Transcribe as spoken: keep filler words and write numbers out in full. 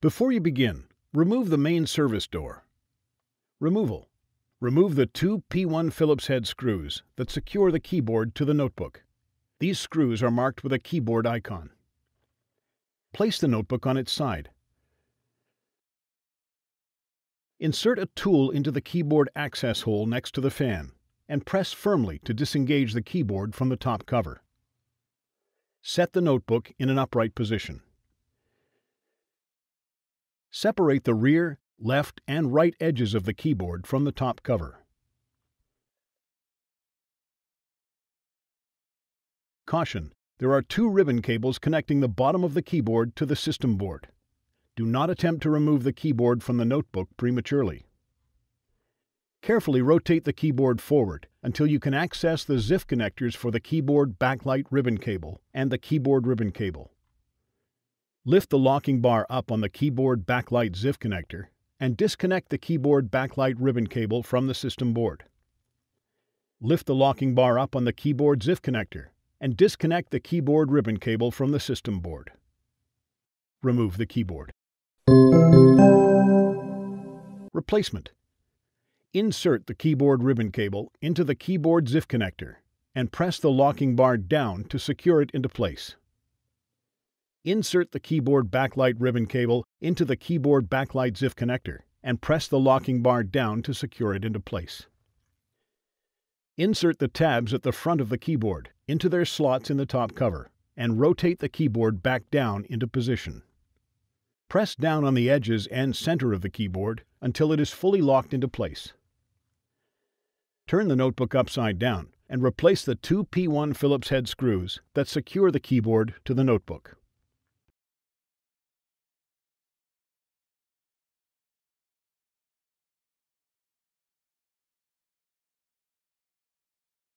Before you begin, remove the main service door. Removal. Remove the two P one Phillips head screws that secure the keyboard to the notebook. These screws are marked with a keyboard icon. Place the notebook on its side. Insert a tool into the keyboard access hole next to the fan and press firmly to disengage the keyboard from the top cover. Set the notebook in an upright position. Separate the rear, left, and right edges of the keyboard from the top cover. Caution: there are two ribbon cables connecting the bottom of the keyboard to the system board. Do not attempt to remove the keyboard from the notebook prematurely. Carefully rotate the keyboard forward until you can access the Z I F connectors for the keyboard backlight ribbon cable and the keyboard ribbon cable. Lift the locking bar up on the keyboard backlight Z I F connector and disconnect the keyboard backlight ribbon cable from the system board. Lift the locking bar up on the keyboard Z I F connector and disconnect the keyboard ribbon cable from the system board. Remove the keyboard. Replacement. Insert the keyboard ribbon cable into the keyboard Z I F connector and press the locking bar down to secure it into place. Insert the keyboard backlight ribbon cable into the keyboard backlight Z I F connector and press the locking bar down to secure it into place. Insert the tabs at the front of the keyboard into their slots in the top cover and rotate the keyboard back down into position. Press down on the edges and center of the keyboard until it is fully locked into place. Turn the notebook upside down and replace the two P one Phillips head screws that secure the keyboard to the notebook.